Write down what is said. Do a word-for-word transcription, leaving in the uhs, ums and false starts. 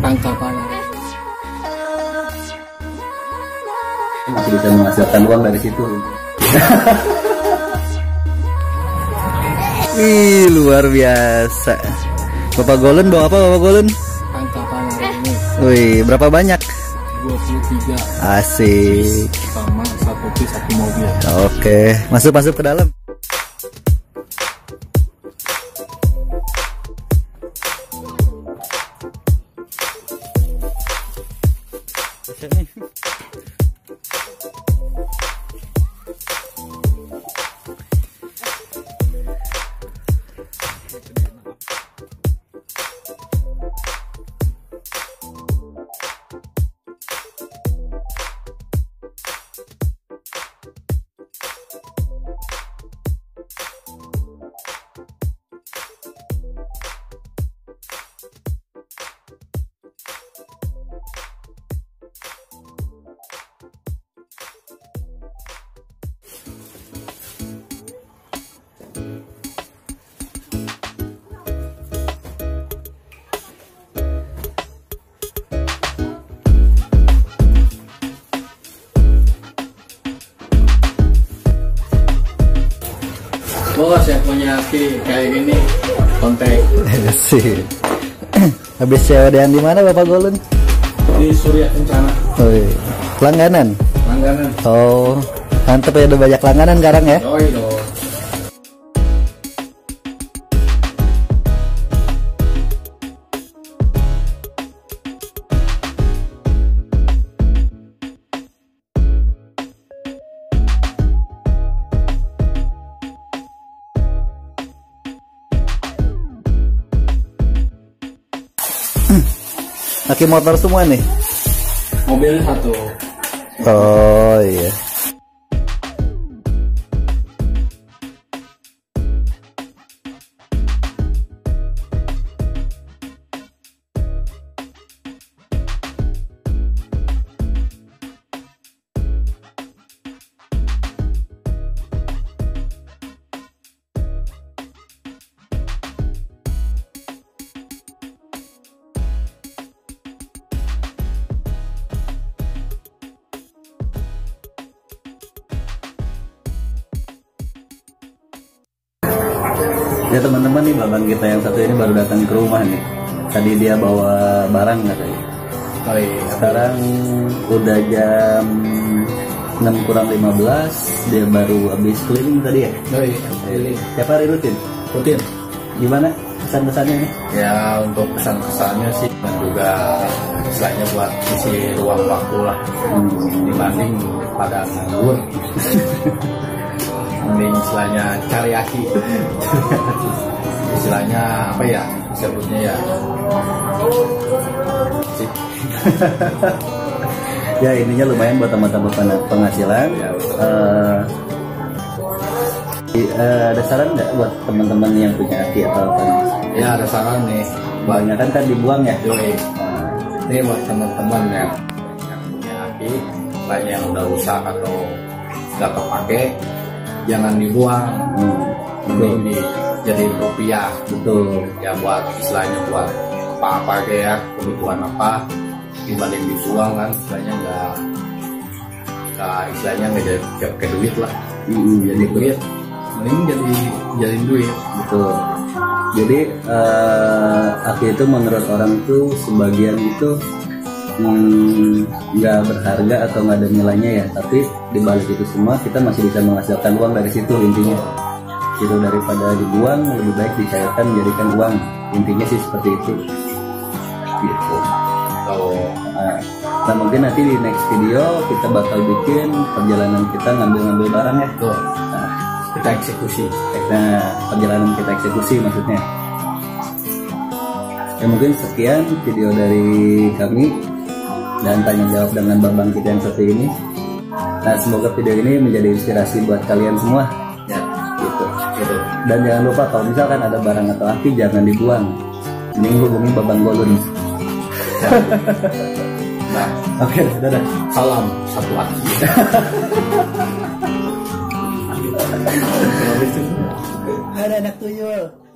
tangkapan. Masih bisa menghasilkan uang dari situ. Ih, luar biasa. Bapak Golden bawa apa Bapak Golden? Tangkapan ini. Wih, berapa banyak? dua puluh tiga. Asik. Sama satu piece satu mobil. Oke, masuk masuk ke dalam. Bos yang punya aki kayak gini kontak. Sih. Habis sewadean di mana Bapak Golden? Di Surya Kencana. Oh, iya. Langganan. Langganan. Oh, mantep ya, udah banyak langganan sekarang ya. Oh iya dong. Aki motor semua nih. Mobil satu. Oh iya. Ya teman-teman, nih babang kita yang satu ini baru datang ke rumah nih. Tadi dia bawa barang katanya. Oh iya. Sekarang udah jam enam kurang lima belas, dia baru habis keliling tadi ya? Oh iya, keliling. Tiap hari rutin? Rutin. Gimana kesan-kesannya nih? Ya untuk kesan-kesannya sih dan juga istilahnya buat isi ruang waktu lah, hmm. dibanding pada nganggur. Mending istilahnya cari aki. Istilahnya apa ya disebutnya ya sih. Ya intinya lumayan buat tambah-tambah penghasilan ya. uh, uh, ada saran nggak buat teman-teman yang punya aki atau apa? Ya ada saran nih, banyak kan kan dibuang ya. Yoi. Ini buat teman-teman yang yang punya aki, banyak yang udah rusak atau nggak terpakai, jangan dibuang. hmm. Mending di jadi rupiah. Betul ya, buat istilahnya buat apa-apa kayak kebutuhan apa, dibanding dibuang kan istilahnya nggak nggak istilahnya nggak jadi ke duit lah. hmm, jadi duit mending jadi jadi duit. Betul. Jadi uh, aki itu menurut orang tuh sebagian itu nggak hmm, berharga atau nggak ada nilainya ya, tapi dibalik itu semua kita masih bisa menghasilkan uang dari situ intinya. Itu daripada dibuang lebih baik dicairkan menjadikan uang, intinya sih seperti itu. Gitu. Oh. Nah, nah mungkin nanti di next video kita bakal bikin perjalanan kita ngambil-ngambil barang ya. Tuh. Nah, kita eksekusi. Nah, perjalanan kita eksekusi maksudnya. Ya mungkin sekian video dari kami dan tanya jawab dengan babang kita yang satu ini. Nah, semoga video ini menjadi inspirasi buat kalian semua. Ya, gitu. Gitu. Dan jangan lupa kalau misalkan ada barang atau aki jangan dibuang. Ini hubungi babang Golden. Nah, oke, dadah. Salam satu aki. Ada anak tuyul.